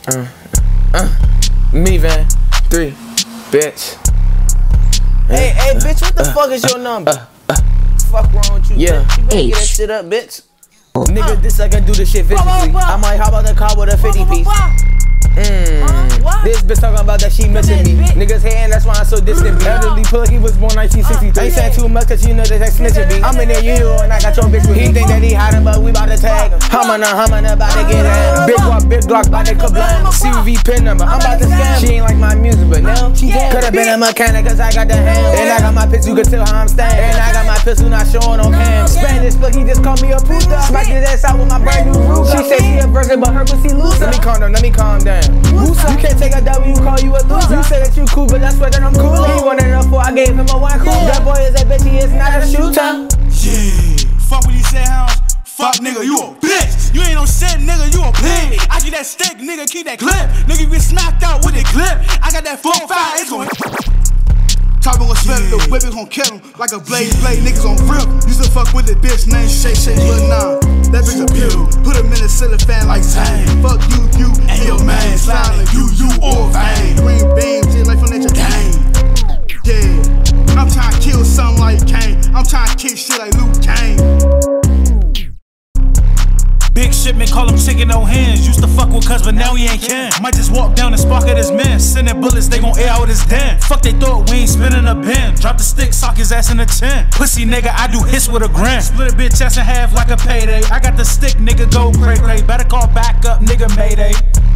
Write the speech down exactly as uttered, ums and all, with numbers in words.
Uh, uh, me van, three, bitch. Hey, hey, bitch, what the uh, fuck is your number? Uh, uh, fuck wrong with you, yeah. bitch? You better get that shit up, bitch. Uh, Nigga, this I can do this shit viciously. I'm like, how about the car with a fifty piece? Mmm, uh, this bitch talking about that she missing me. Niggas hating, that's why I'm so distant. Elderly plug, he was born nineteen sixty-three. Ain't saying too much cause you know that that snitching be. I'm in there, you and I got your bitch with me. He think that he hiding, but we bout to tag him. Hummin' a hummin' about to get in. Big Glock, big Glock, bout to kablam. C V pin number, I'm about to scam. She ain't like my music, but now she could've been a mechanic cause I got the hand. And I got my pistol, you can tell how I'm standing. And I got my pistol not showing on cam. Spanish plug, he just called me a puta. Smacked his ass out with my brand new roof. She said she a virgin, but her pussy loose. Let me calm down, let me calm down. You can't take a W, call you a loser. You say that you cool, but I swear that I'm cooler. He wanted a four, I gave him a one cool. That boy is a bitch, he is not a shooter. Yeah, fuck with these shit hounds. Fuck nigga, you a bitch. You ain't no shit, nigga, you a pig. I get that stick, nigga, keep that clip. Nigga, get smacked out with that clip. I got that four five, it's gon' Talkin' gon' spell it, the whip is gon' kill him. Like a blade, blade, niggas on rip. Used to fuck with the bitch named Shay Shay, but nah, that bitch a pill. Put him in a ceiling fan like Zane. Fuck you, you, and your man. Silent, you, you, or vain. Green beam, shit like from that your game. Yeah, I'm tryna kill something like Kane. I'm tryna kick shit like Luke Kane. Big shipment, call him chicken, no hands. Used to fuck with cuz, but now he ain't can. Might just walk down and spark at his men. Sending bullets, they gon' air out his den. Fuck, they thought we ain't spinning a bin. Drop the stick, sock his ass in the chin. Pussy nigga, I do hits with a grin. Split a bitch ass in half like a payday. I got the stick, nigga, go cray cray. Better call back up, nigga, mayday.